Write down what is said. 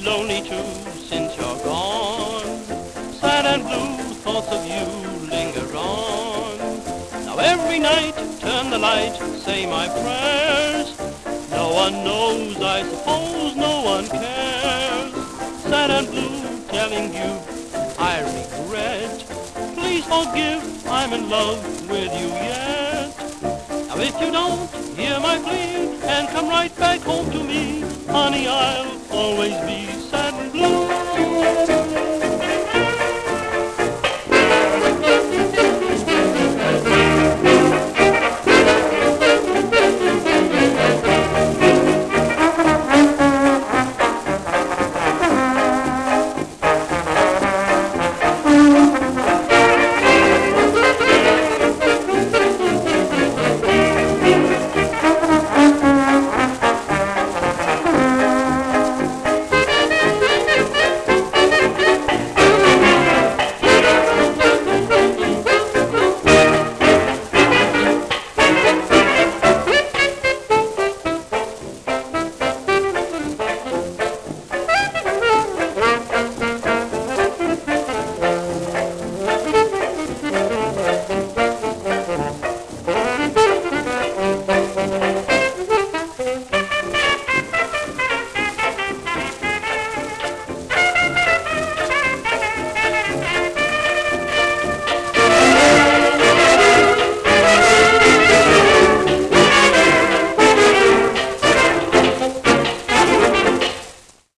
lonely too since you're gone. Sad and blue thoughts of you linger on. Now every night turn the light, say my prayers. No one knows, I suppose no one cares. Sad and blue telling you I regret. Please forgive, I'm in love with you yet. Now if you don't hear my plea and come right back home to me, honey, I'll